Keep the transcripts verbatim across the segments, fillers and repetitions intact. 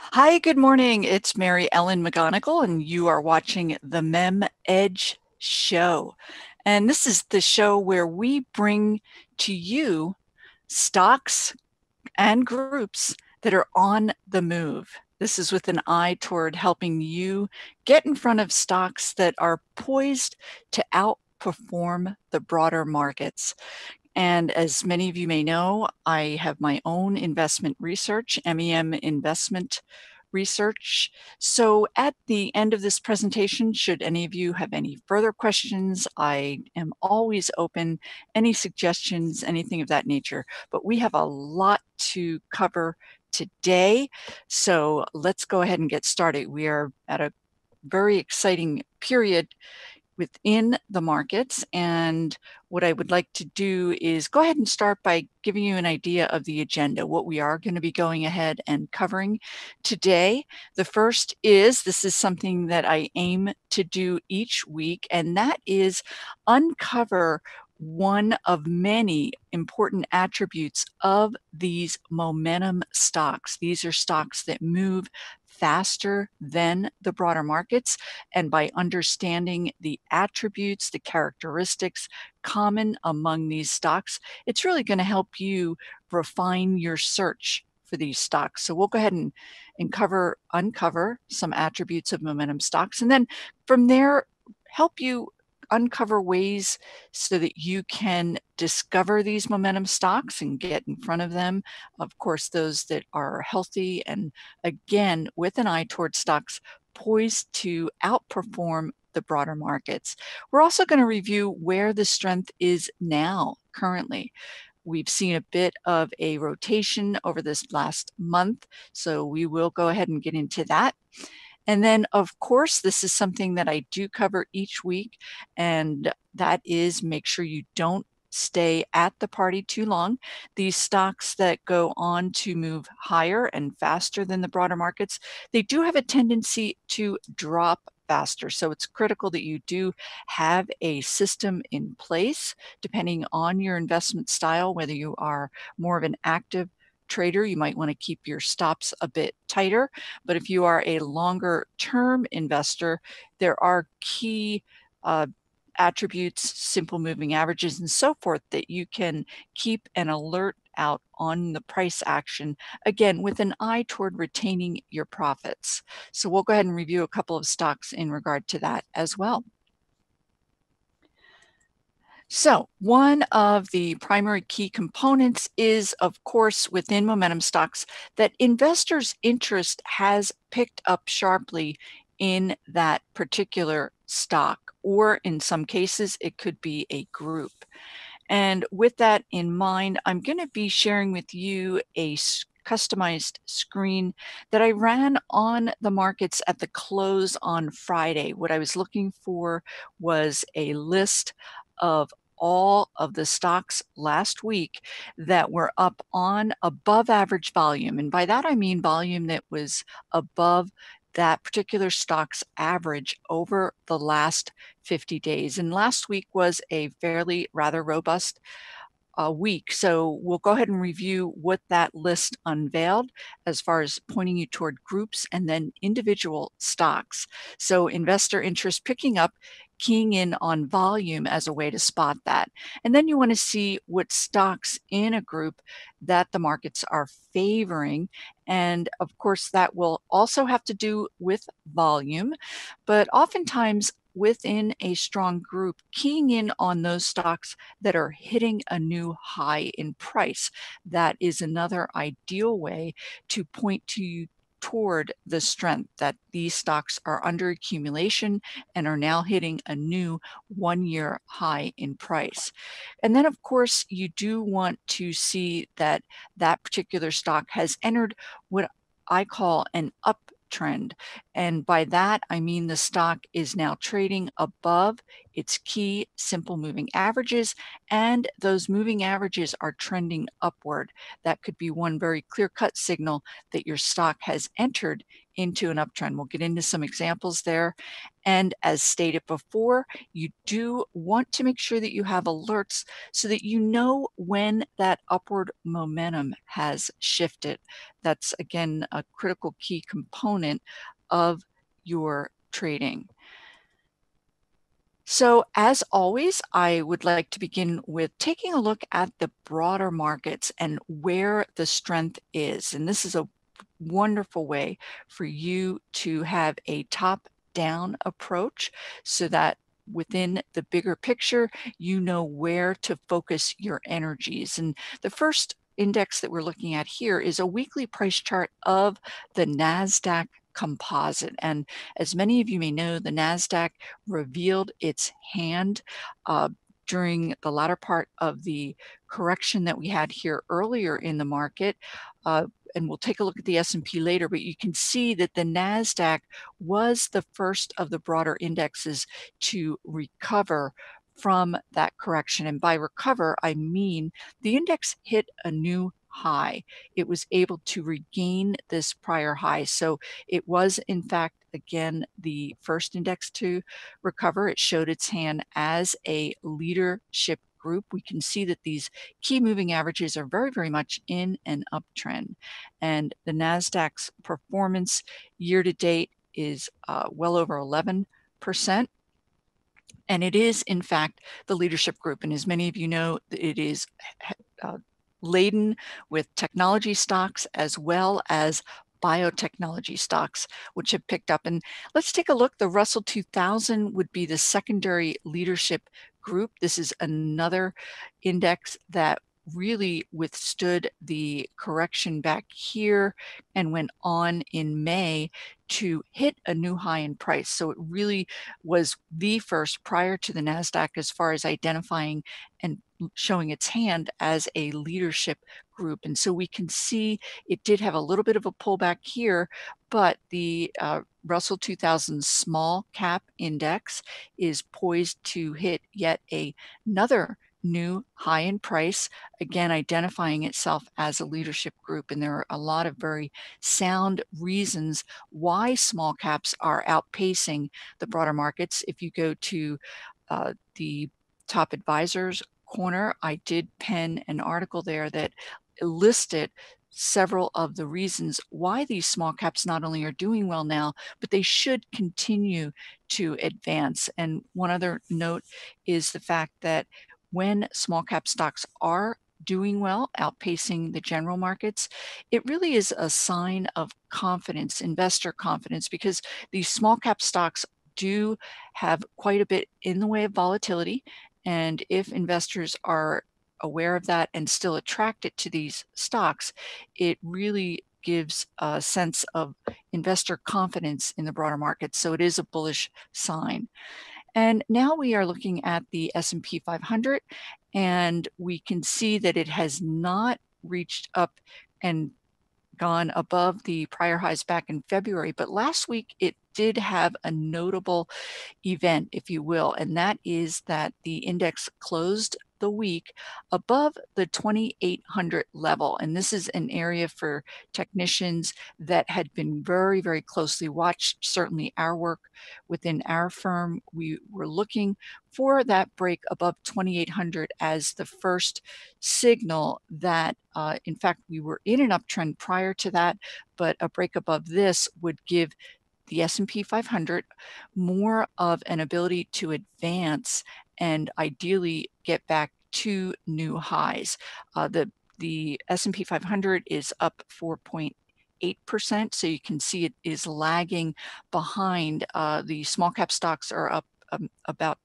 Hi, good morning. It's Mary Ellen McGonigal, and you are watching the MEM Edge Show. And this is the show where we bring to you stocks and groups that are on the move. This is with an eye toward helping you get in front of stocks that are poised to outperform the broader markets. And as many of you may know, I have my own investment research, M E M investment research. So at the end of this presentation, should any of you have any further questions, I am always open, any suggestions, anything of that nature. But we have a lot to cover today. So let's go ahead and get started. We are at a very exciting period within the markets. And what I would like to do is go ahead and start by giving you an idea of the agenda, what we are going to be going ahead and covering today. The first is, this is something that I aim to do each week, and that is uncover one of many important attributes of these momentum stocks. These are stocks that move faster than the broader markets. And by understanding the attributes, the characteristics common among these stocks, it's really going to help you refine your search for these stocks. So we'll go ahead and, and cover, uncover some attributes of momentum stocks. And then from there, help you uncover ways so that you can discover these momentum stocks and get in front of them. Of course, those that are healthy and, again, with an eye towards stocks poised to outperform the broader markets. We're also going to review where the strength is now, currently. We've seen a bit of a rotation over this last month, so we will go ahead and get into that. And then, of course, this is something that I do cover each week, and that is make sure you don't stay at the party too long. These stocks that go on to move higher and faster than the broader markets, they do have a tendency to drop faster. So it's critical that you do have a system in place, depending on your investment style, whether you are more of an active trader, you might want to keep your stops a bit tighter. But if you are a longer term investor, there are key uh, attributes, simple moving averages, and so forth that you can keep an alert out on the price action, again, with an eye toward retaining your profits. So we'll go ahead and review a couple of stocks in regard to that as well. So one of the primary key components is, of course, within momentum stocks, that investors' interest has picked up sharply in that particular stock, or in some cases, it could be a group. And with that in mind, I'm going to be sharing with you a customized screen that I ran on the markets at the close on Friday. What I was looking for was a list of all of the stocks last week that were up on above average volume. And by that, I mean volume that was above that particular stock's average over the last fifty days. And last week was a fairly rather robust uh, week. So we'll go ahead and review what that list unveiled as far as pointing you toward groups and then individual stocks. So investor interest picking up, keying in on volume as a way to spot that. And then you want to see what stocks in a group that the markets are favoring. And of course, that will also have to do with volume, but oftentimes within a strong group, keying in on those stocks that are hitting a new high in price. That is another ideal way to point to you toward the strength that these stocks are under accumulation and are now hitting a new one-year high in price. And then, of course, you do want to see that that particular stock has entered what I call an uptrend. And by that, I mean the stock is now trading above its key simple moving averages, and those moving averages are trending upward. That could be one very clear-cut signal that your stock has entered into an uptrend. We'll get into some examples there. And as stated before, you do want to make sure that you have alerts so that you know when that upward momentum has shifted. That's, again, a critical key component of your trading. So as always, I would like to begin with taking a look at the broader markets and where the strength is. And this is a wonderful way for you to have a top-down approach so that within the bigger picture, you know where to focus your energies. And the first index that we're looking at here is a weekly price chart of the NASDAQ Composite. And as many of you may know, the NASDAQ revealed its hand uh, during the latter part of the correction that we had here earlier in the market. Uh, and we'll take a look at the S and P later, but you can see that the NASDAQ was the first of the broader indexes to recover from that correction. And by recover, I mean the index hit a new high. It was able to regain this prior high. So it was, in fact, again, the first index to recover. It showed its hand as a leadership group. We can see that these key moving averages are very, very much in an uptrend. And the NASDAQ's performance year to date is uh, well over eleven percent. And it is, in fact, the leadership group. And as many of you know, it is uh, laden with technology stocks as well as biotechnology stocks, which have picked up. And let's take a look. The Russell two thousand would be the secondary leadership group. This is another index that really withstood the correction back here and went on in May to hit a new high in price. So it really was the first prior to the NASDAQ as far as identifying and showing its hand as a leadership group. And so we can see it did have a little bit of a pullback here, but the uh, Russell two thousand small cap index is poised to hit yet a, another new high in price, again identifying itself as a leadership group. And there are a lot of very sound reasons why small caps are outpacing the broader markets. If you go to uh, the top advisors corner, I did pen an article there that listed several of the reasons why these small caps not only are doing well now, but they should continue to advance. And one other note is the fact that when small cap stocks are doing well, outpacing the general markets, it really is a sign of confidence, investor confidence, because these small cap stocks do have quite a bit in the way of volatility. And if investors are aware of that and still attracted to these stocks, it really gives a sense of investor confidence in the broader market. So it is a bullish sign. And now we are looking at the S and P five hundred, and we can see that it has not reached up and gone above the prior highs back in February, but last week it did have a notable event, if you will, and that is that the index closed the week above the twenty-eight hundred level. And this is an area for technicians that had been very, very closely watched. Certainly our work within our firm, we were looking for that break above twenty-eight hundred as the first signal that, uh, in fact, we were in an uptrend prior to that, but a break above this would give the S and P five hundred more of an ability to advance and ideally get back to new highs. Uh, the, the S and P five hundred is up four point eight percent, so you can see it is lagging behind. Uh, the small cap stocks are up um, about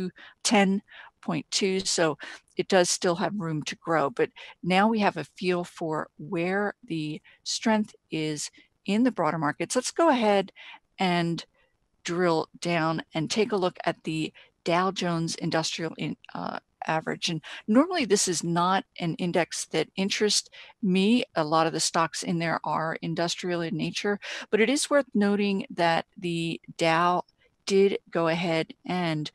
ten point two, so it does still have room to grow. But now we have a feel for where the strength is in the broader markets. Let's go ahead and drill down and take a look at the Dow Jones Industrial in, uh, Average. And normally this is not an index that interests me. A lot of the stocks in there are industrial in nature, but it is worth noting that the Dow did go ahead and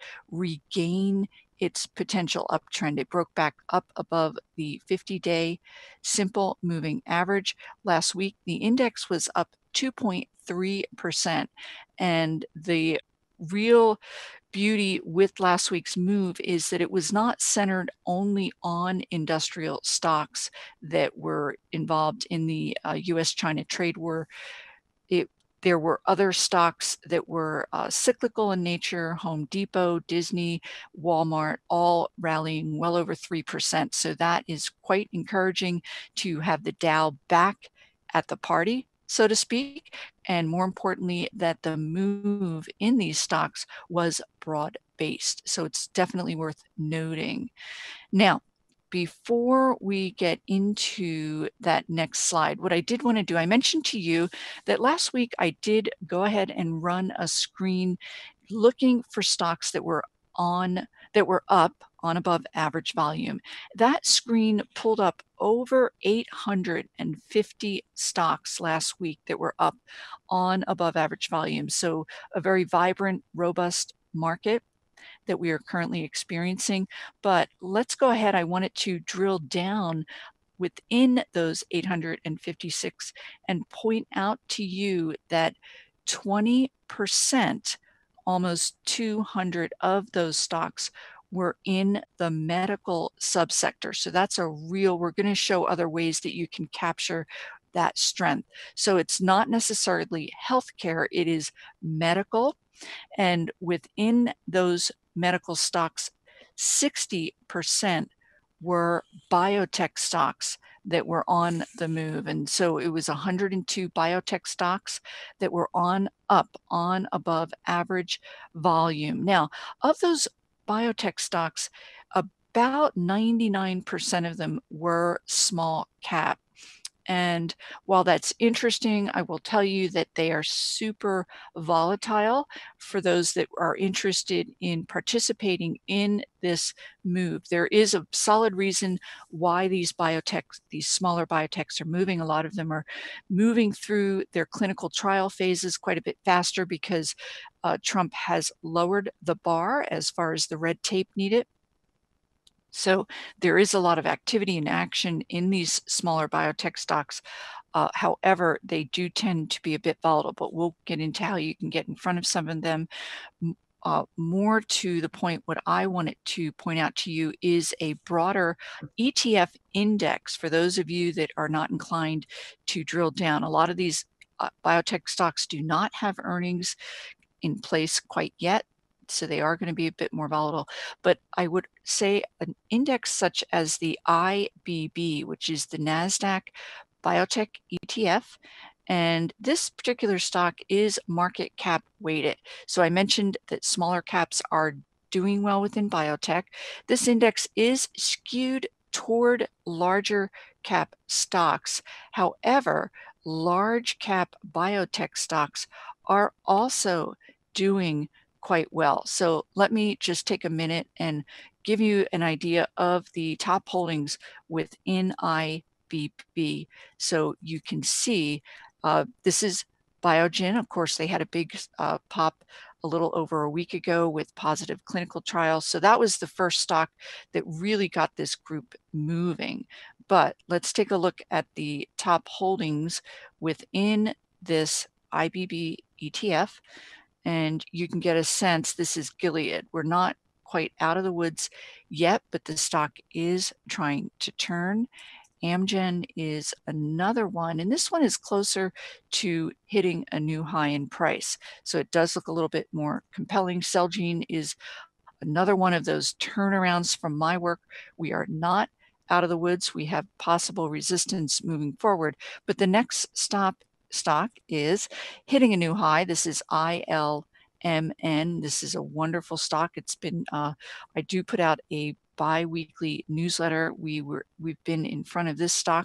regain its potential uptrend. It broke back up above the fifty-day simple moving average. Last week, the index was up two point three percent. And the real beauty with last week's move is that it was not centered only on industrial stocks that were involved in the uh, U S China trade war. It, there were other stocks that were uh, cyclical in nature: Home Depot, Disney, Walmart, all rallying well over three percent. So that is quite encouraging to have the Dow back at the party, so to speak. And more importantly, that the move in these stocks was broad-based. So it's definitely worth noting. Now, before we get into that next slide, what I did want to do, I mentioned to you that last week I did go ahead and run a screen looking for stocks that were on, that were up on above average volume. That screen pulled up over eight hundred fifty stocks last week that were up on above average volume. So a very vibrant, robust market that we are currently experiencing. But let's go ahead. I wanted to drill down within those eight hundred fifty-six and point out to you that twenty percent, almost two hundred of those stocks, were in the medical subsector. So that's a real, we're going to show other ways that you can capture that strength. So it's not necessarily healthcare, it is medical. And within those medical stocks, sixty percent were biotech stocks that were on the move. And so it was one hundred two biotech stocks that were on up, on above average volume. Now, of those biotech stocks, about ninety-nine percent of them were small cap. And while that's interesting, I will tell you that they are super volatile. For those that are interested in participating in this move, there is a solid reason why these biotechs, these smaller biotechs, are moving. A lot of them are moving through their clinical trial phases quite a bit faster because uh, Trump has lowered the bar as far as the red tape needed. So there is a lot of activity and action in these smaller biotech stocks. Uh, however, they do tend to be a bit volatile, but we'll get into how you can get in front of some of them. Uh, more to the point, what I wanted to point out to you is a broader E T F index for those of you that are not inclined to drill down. A lot of these uh, biotech stocks do not have earnings in place quite yet, so they are going to be a bit more volatile. But I would say an index such as the I B B, which is the NASDAQ Biotech E T F, and this particular stock is market cap weighted. So I mentioned that smaller caps are doing well within biotech. This index is skewed toward larger cap stocks. However, large cap biotech stocks are also doing quite well. So let me just take a minute and give you an idea of the top holdings within I B B. So you can see uh, this is Biogen. Of course, they had a big uh, pop a little over a week ago with positive clinical trials. So that was the first stock that really got this group moving. But let's take a look at the top holdings within this I B B E T F. And you can get a sense, this is Gilead. We're not quite out of the woods yet, but the stock is trying to turn. Amgen is another one, and this one is closer to hitting a new high in price. So it does look a little bit more compelling. Celgene is another one of those turnarounds from my work. We are not out of the woods. We have possible resistance moving forward, but the next stop stock is hitting a new high. This is I L M N. This is a wonderful stock. It's been, uh, I do put out a bi-weekly newsletter. We were, we've been in front of this stock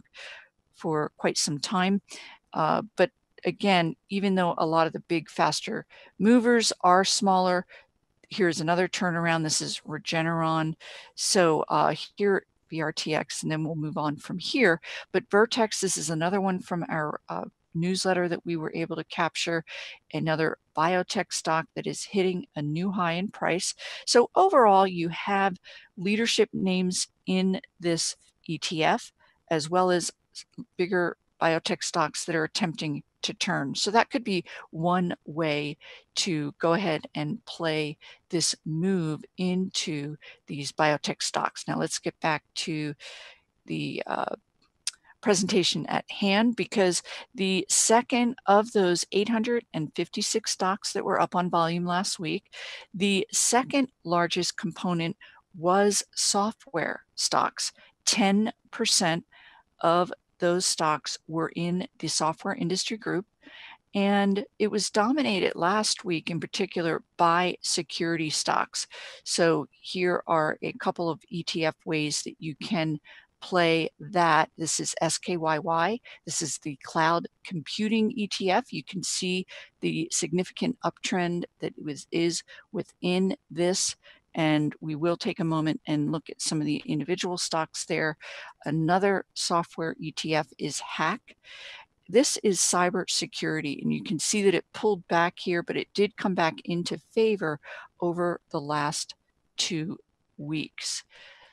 for quite some time. Uh, but again, even though a lot of the big, faster movers are smaller, here's another turnaround. This is Regeneron. So uh, here, V R T X, and then we'll move on from here. But Vertex, this is another one from our uh, newsletter that we were able to capture, another biotech stock that is hitting a new high in price. So overall, you have leadership names in this E T F, as well as bigger biotech stocks that are attempting to turn. So that could be one way to go ahead and play this move into these biotech stocks. Now let's get back to the uh, presentation at hand, because the second of those eight hundred fifty-six stocks that were up on volume last week, the second largest component was software stocks. ten percent of those stocks were in the software industry group, and it was dominated last week in particular by security stocks. So here are a couple of E T F ways that you can play that. This is S K Y Y. This is the cloud computing E T F. You can see the significant uptrend that was is within this, and we will take a moment and look at some of the individual stocks there. Another software E T F is Hack. This is cybersecurity, and you can see that it pulled back here, but it did come back into favor over the last two weeks.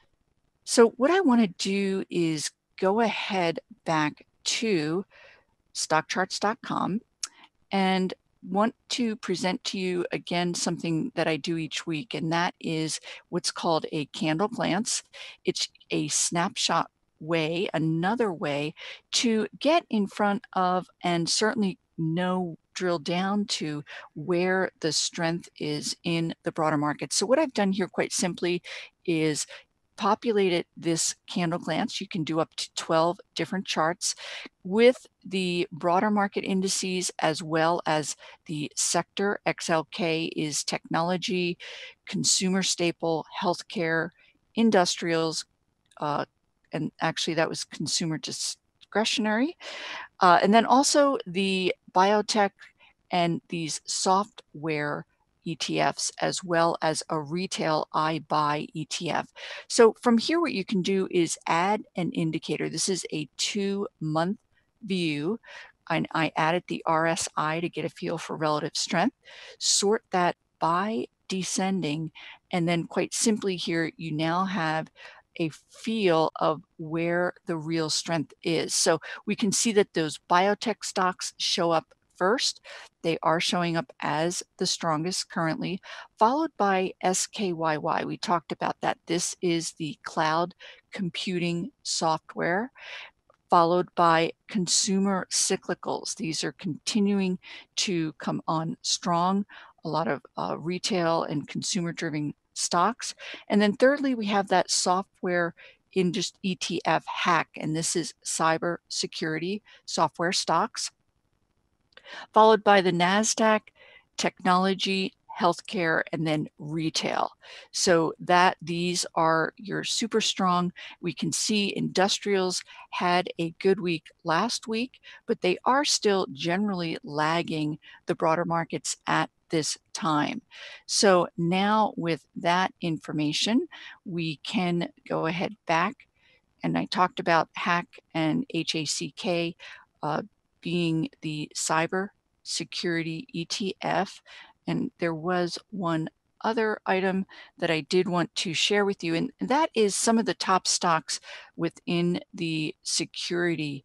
So what I want to do is go ahead back to stock charts dot com and want to present to you again something that I do each week, and that is what's called a candle glance. It's a snapshot way, another way to get in front of and certainly know, drill down to where the strength is in the broader market. So what I've done here quite simply is populated this candle glance. You can do up to twelve different charts with the broader market indices as well as the sector. X L K is technology, consumer staple, healthcare, industrials, uh, and actually that was consumer discretionary. Uh, and then also the biotech and these software E T Fs, as well as a retail I buy E T F. So from here, what you can do is add an indicator. This is a two month view, and I added the R S I to get a feel for relative strength. Sort that by descending, and then quite simply here, you now have a feel of where the real strength is. So we can see that those biotech stocks show up first. They are showing up as the strongest currently, followed by S K Y Y. We talked about that. This is the cloud computing software, followed by consumer cyclicals. These are continuing to come on strong, a lot of uh, retail and consumer driven stocks. And then thirdly, we have that software in just E T F Hack, and this is cyber security software stocks, followed by the NASDAQ, technology, healthcare, and then retail. So that these are your super strong. We can see industrials had a good week last week, but they are still generally lagging the broader markets at this time. So now with that information, we can go ahead back, and I talked about Hack and H A C K uh, being the cyber security E T F. And there was one other item that I did want to share with you, and that is some of the top stocks within the security,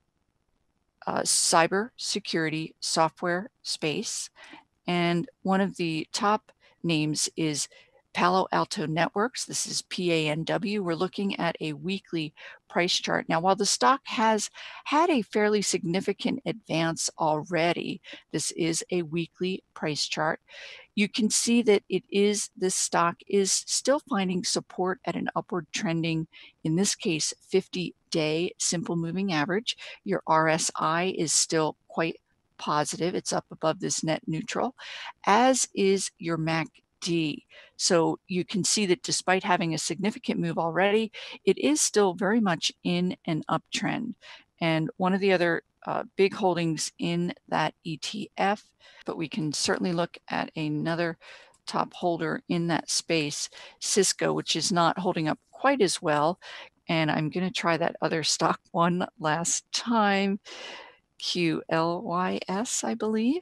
uh, cyber security software space. And one of the top names is Palo Alto Networks. This is P A N W. We're looking at a weekly price chart. Now, while the stock has had a fairly significant advance already, this is a weekly price chart. You can see that it is, this stock is still finding support at an upward trending, in this case, fifty day simple moving average. Your R S I is still quite positive. It's up above this net neutral, as is your M A C D. So you can see that despite having a significant move already, it is still very much in an uptrend. And one of the other uh, big holdings in that E T F, but we can certainly look at another top holder in that space, Cisco, which is not holding up quite as well. And I'm going to try that other stock one last time. Q L Y S, I believe.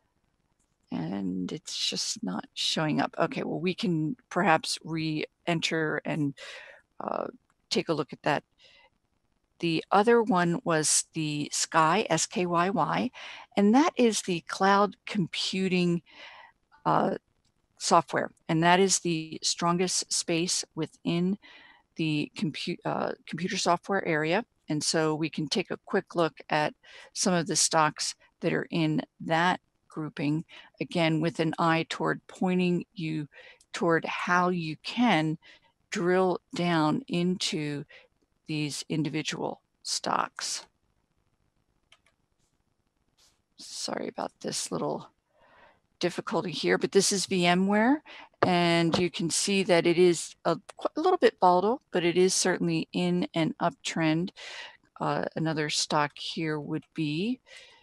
And it's just not showing up. Okay, well, we can perhaps re-enter and uh, take a look at that The other one was the Sky, S K Y Y, and that is the cloud computing uh, software, and that is the strongest space within the compute, uh, computer software area. And so we can take a quick look at some of the stocks that are in that grouping, again, with an eye toward pointing you toward how you can drill down into these individual stocks. Sorry about this little difficulty here, but this is VMware, and you can see that it is a, a little bit volatile, but it is certainly in an uptrend. Uh, another stock here would be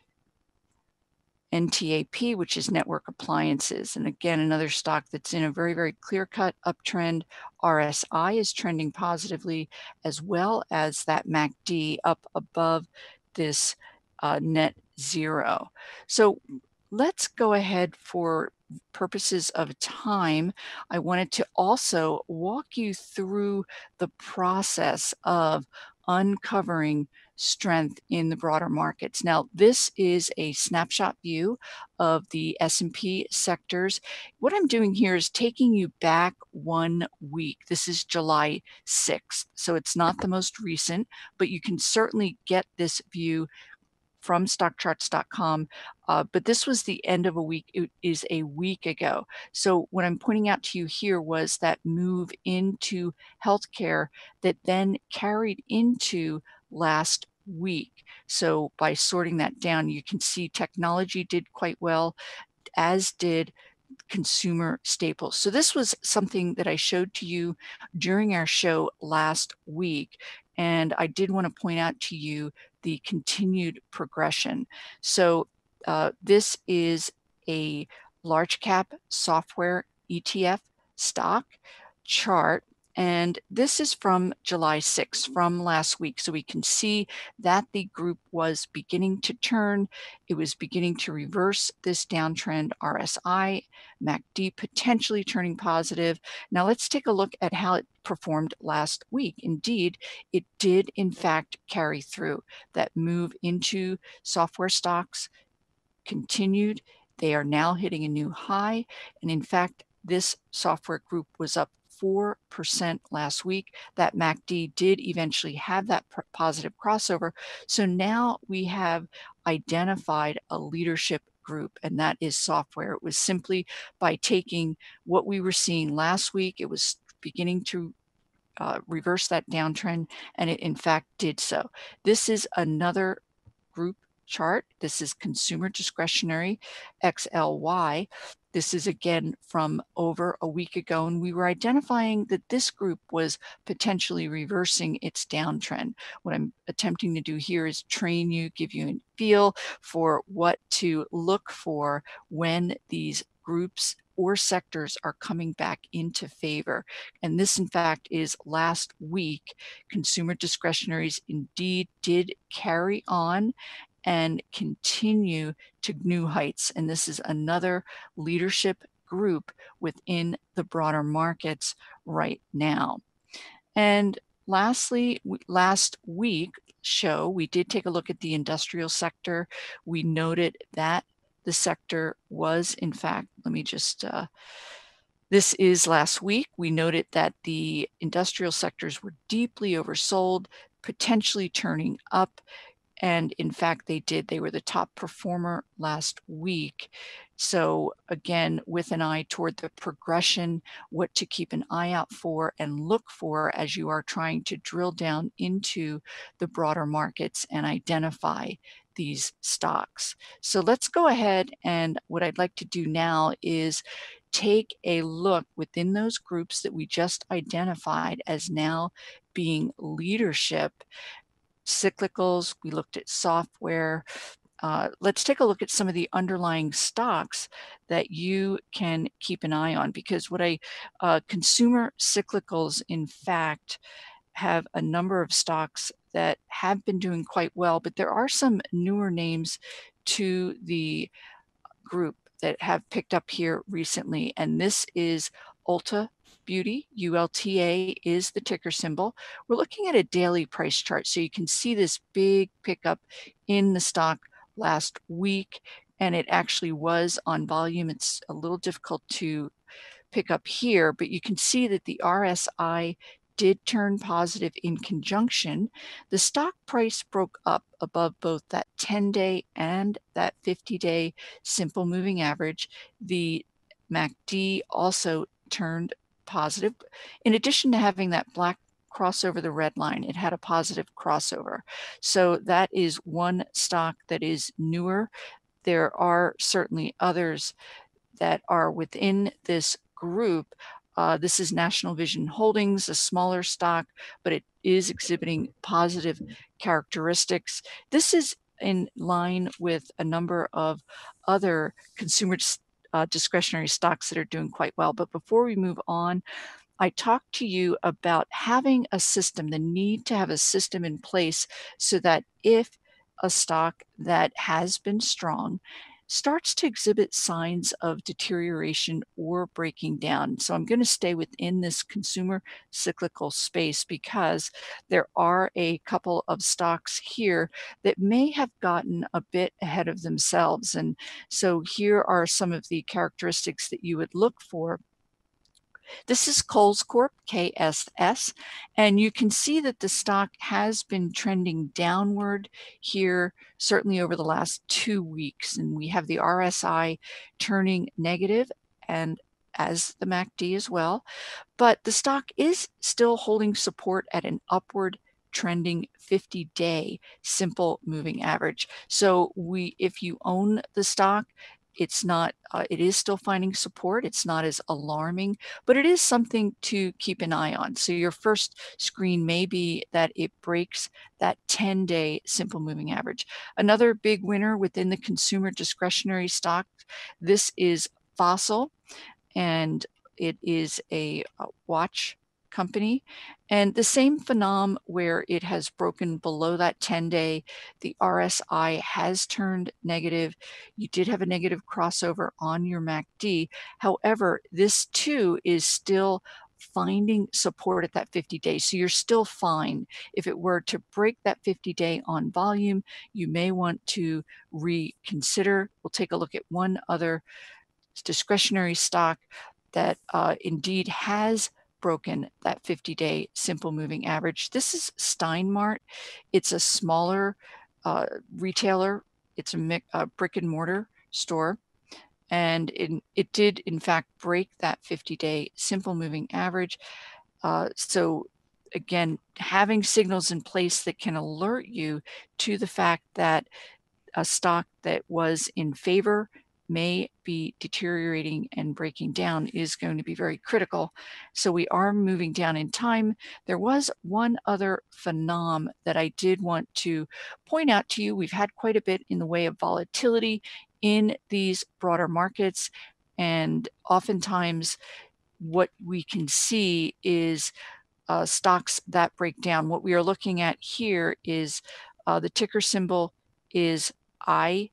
N T A P, which is Network Appliances. And again, another stock that's in a very, very clear-cut uptrend. R S I is trending positively, as well as that M A C D up above this uh, net zero. So let's go ahead, for purposes of time. I wanted to also walk you through the process of uncovering strength in the broader markets. Now, this is a snapshot view of the S and P sectors. What I'm doing here is taking you back one week. This is July sixth, so it's not the most recent, but you can certainly get this view from stock charts dot com, uh, but this was the end of a week. It is a week ago. So what I'm pointing out to you here was that move into healthcare that then carried into last week. So by sorting that down, you can see technology did quite well, as did consumer staples. So this was something that I showed to you during our show last week, and I did want to point out to you the continued progression. So uh, this is a large cap software E T F stock chart, and this is from July sixth, from last week. So we can see that the group was beginning to turn. It was beginning to reverse this downtrend. R S I, M A C D potentially turning positive. Now let's take a look at how it performed last week. Indeed, it did in fact carry through. That move into software stocks continued. They are now hitting a new high, and in fact, this software group was up four percent last week. That M A C D did eventually have that positive crossover. So now we have identified a leadership group, and that is software. It was simply by taking what we were seeing last week, it was beginning to uh, reverse that downtrend, and it in fact did so. This is another group chart. This is consumer discretionary X L Y. This is again from over a week ago, and we were identifying that this group was potentially reversing its downtrend. What I'm attempting to do here is train you, give you a feel for what to look for when these groups or sectors are coming back into favor. And this, in fact, is last week. Consumer discretionaries indeed did carry on and continue to new heights. And this is another leadership group within the broader markets right now. And lastly, last week show, we did take a look at the industrial sector. We noted that the sector was, in fact, let me just, uh, this is last week. We noted that the industrial sectors were deeply oversold, potentially turning up. And in fact, they did. They were the top performer last week. So again, with an eye toward the progression, what to keep an eye out for and look for as you are trying to drill down into the broader markets and identify these stocks. So let's go ahead, and what I'd like to do now is take a look within those groups that we just identified as now being leadership. Cyclicals, we looked at software. Uh, let's take a look at some of the underlying stocks that you can keep an eye on, because what I, uh, consumer cyclicals, in fact, have a number of stocks that have been doing quite well, but there are some newer names to the group that have picked up here recently, and this is Ulta Beauty, U L T A is the ticker symbol. We're looking at a daily price chart, so you can see this big pickup in the stock last week, and it actually was on volume. It's a little difficult to pick up here, but you can see that the R S I did turn positive in conjunction. The stock price broke up above both that ten-day and that fifty-day simple moving average. The M A C D also turned positive. In addition to having that black cross over the red line, it had a positive crossover. So that is one stock that is newer. There are certainly others that are within this group. Uh, this is National Vision Holdings, a smaller stock, but it is exhibiting positive characteristics. This is in line with a number of other consumer uh, discretionary stocks that are doing quite well. But before we move on, I talked to you about having a system, the need to have a system in place so that if a stock that has been strong starts to exhibit signs of deterioration or breaking down. So I'm going to stay within this consumer cyclical space because there are a couple of stocks here that may have gotten a bit ahead of themselves. And so here are some of the characteristics that you would look for. This is Kohl's Corp, K S S, and you can see that the stock has been trending downward here, certainly over the last two weeks. And we have the R S I turning negative, and as the M A C D as well. But the stock is still holding support at an upward trending fifty-day simple moving average. So we, if you own the stock, it's not, uh, it is still finding support. It's not as alarming, but it is something to keep an eye on. So your first screen may be that it breaks that ten-day simple moving average. Another big winner within the consumer discretionary stock, this is Fossil, and it is a, a watch company, and the same phenom where it has broken below that ten-day. The R S I has turned negative. You did have a negative crossover on your M A C D. However, this too is still finding support at that fifty day. So you're still fine. If it were to break that fifty day on volume, you may want to reconsider. We'll take a look at one other discretionary stock that uh, indeed has broken that fifty-day simple moving average. This is Steinmart. It's a smaller uh, retailer. It's a, a brick and mortar store. And it, it did, in fact, break that fifty-day simple moving average. Uh, so again, having signals in place that can alert you to the fact that a stock that was in favor may be deteriorating and breaking down is going to be very critical. So we are moving down in time. There was one other phenom that I did want to point out to you. We've had quite a bit in the way of volatility in these broader markets, and oftentimes what we can see is uh, stocks that break down. What we are looking at here is uh, the ticker symbol is I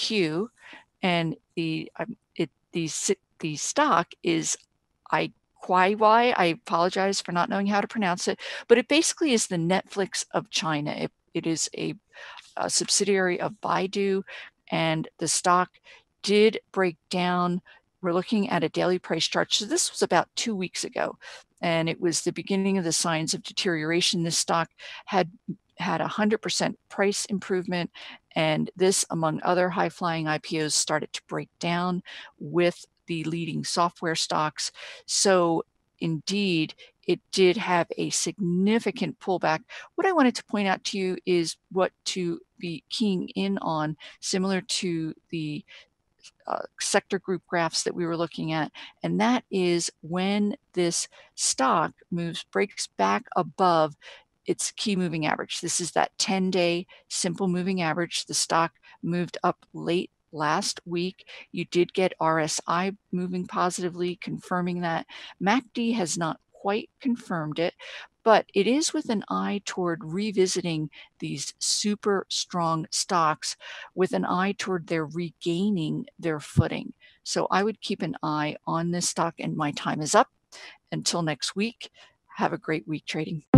Q, and the um, it the the stock is I Q Y. I apologize for not knowing how to pronounce it, but it basically is the Netflix of China. It, it is a, a subsidiary of Baidu, and the stock did break down. We're looking at a daily price chart. So this was about two weeks ago, and it was the beginning of the signs of deterioration. This stock had had a one hundred percent price improvement, and this, among other high-flying I P Os, started to break down with the leading software stocks. So indeed, it did have a significant pullback. What I wanted to point out to you is what to be keying in on, similar to the Uh, sector group graphs that we were looking at, and that is when this stock moves, breaks back above its key moving average. This is that ten-day simple moving average. The stock moved up late last week. You did get R S I moving positively, confirming that. M A C D has not quite confirmed it, but it is with an eye toward revisiting these super strong stocks with an eye toward their regaining their footing. So I would keep an eye on this stock, and my time is up. Until next week, have a great week trading.